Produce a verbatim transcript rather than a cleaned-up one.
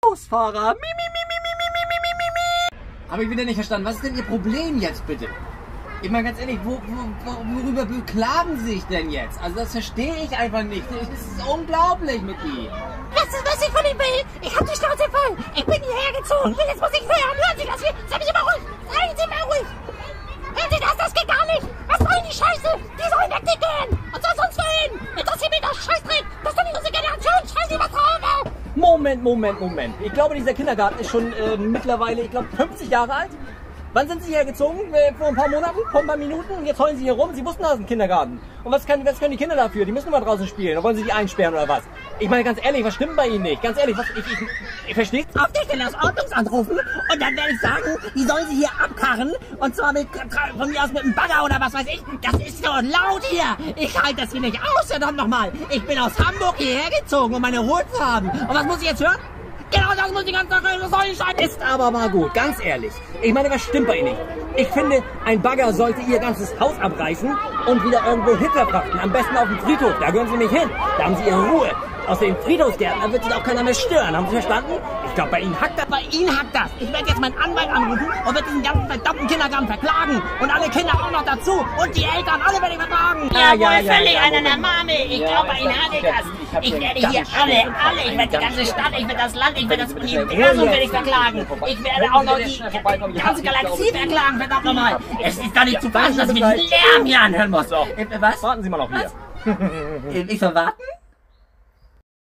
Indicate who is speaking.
Speaker 1: Busfahrer. Mi, mi, mi, mi, mi, mi, mi, mi, mi, mi.
Speaker 2: Habe ich wieder nicht verstanden. Was ist denn Ihr Problem jetzt bitte? Ich meine ganz ehrlich, wo, wo, worüber beklagen Sie sich denn jetzt? Also das verstehe ich einfach nicht. Das ist unglaublich mit Ihnen.
Speaker 3: Was ist, was ich von ihm will? Ich hab die Schnauze voll. Ich bin hierher gezogen. Will jetzt Musik hören. Hören Sie das hier? Seien Sie mal ruhig. Seien Sie mal ruhig. Hören Sie das? Das geht gar nicht. Was soll die Scheiße? Die sollen weggehen. Und soll sonst wohin? Interessiert mich das Scheißdreck. Das ist doch nicht unsere Generation. Schreien Sie was drauf.
Speaker 1: Moment, Moment, Moment. Ich glaube, dieser Kindergarten ist schon äh, mittlerweile, ich glaube, fünfzig Jahre alt. Wann sind Sie hergezogen? Äh, vor ein paar Monaten? Vor ein paar Minuten? Und jetzt heulen Sie hier rum? Sie wussten, das ist ein Kindergarten. Und was, kann, was können die Kinder dafür? Die müssen mal draußen spielen. Oder wollen Sie die einsperren oder was? Ich meine, ganz ehrlich, was stimmt bei Ihnen nicht? Ganz ehrlich, was, ich, ich, ich verstehe es.
Speaker 3: Auf die Stelle des Ordnungs anrufen und dann werde ich sagen, die sollen sie hier abkarren und zwar mit, von mir aus mit einem Bagger oder was weiß ich. Das ist so laut hier. Ich halte das hier nicht aus, verdammt nochmal. Ich bin aus Hamburg hierher gezogen, um meine Ruhe zu haben. Und was muss ich jetzt hören? Genau das muss die ganze Sache sein.
Speaker 1: Ist aber mal gut, ganz ehrlich. Ich meine, was stimmt bei Ihnen nicht? Ich finde, ein Bagger sollte Ihr ganzes Haus abreißen und wieder irgendwo hinterfrachten. Am besten auf dem Friedhof, da gehören Sie nicht hin. Da haben Sie Ihre Ruhe. Aus den Friedhofsgärten wird sich auch keiner mehr stören. Haben Sie verstanden? Ich glaube, bei Ihnen hackt das.
Speaker 3: Bei Ihnen hackt das. Ich werde jetzt meinen Anwalt anrufen und werde diesen ganzen verdammten Kindergarten verklagen. Und alle Kinder auch noch dazu. Und die Eltern, alle werde ich verklagen.
Speaker 1: Ja, ja,
Speaker 3: wohl
Speaker 1: ja,
Speaker 3: völlig
Speaker 1: ja,
Speaker 3: einer
Speaker 1: Moment.
Speaker 3: der Mame. Ich
Speaker 1: Ja,
Speaker 3: glaube, bei
Speaker 1: ich
Speaker 3: Ihnen
Speaker 1: hab-
Speaker 3: hatte ich
Speaker 1: ich hab-
Speaker 3: das.
Speaker 1: ich hab
Speaker 3: Ich
Speaker 1: den
Speaker 3: werde
Speaker 1: ganz
Speaker 3: hier alle,
Speaker 1: schlimmen
Speaker 3: alle. Ich werde die
Speaker 1: ganz
Speaker 3: ganze Stadt, ich werde das Land, ich werde das
Speaker 1: Wenn Sie bitte
Speaker 3: Universum
Speaker 1: Ruhe
Speaker 3: werde ich
Speaker 1: jetzt.
Speaker 3: verklagen. Ich werde auch noch die
Speaker 1: vorbeikommen. Ja,
Speaker 3: ganze
Speaker 1: ich glaube,
Speaker 3: Galaxie
Speaker 1: ich-
Speaker 3: verklagen, verdammt nochmal. Es ist doch nicht zu fassen, dass ich
Speaker 1: Bescheid.
Speaker 3: diesen Lärm hier anhören muss.
Speaker 1: So.
Speaker 3: Äh, Was?
Speaker 1: Warten Sie mal noch hier.
Speaker 3: Ich soll warten?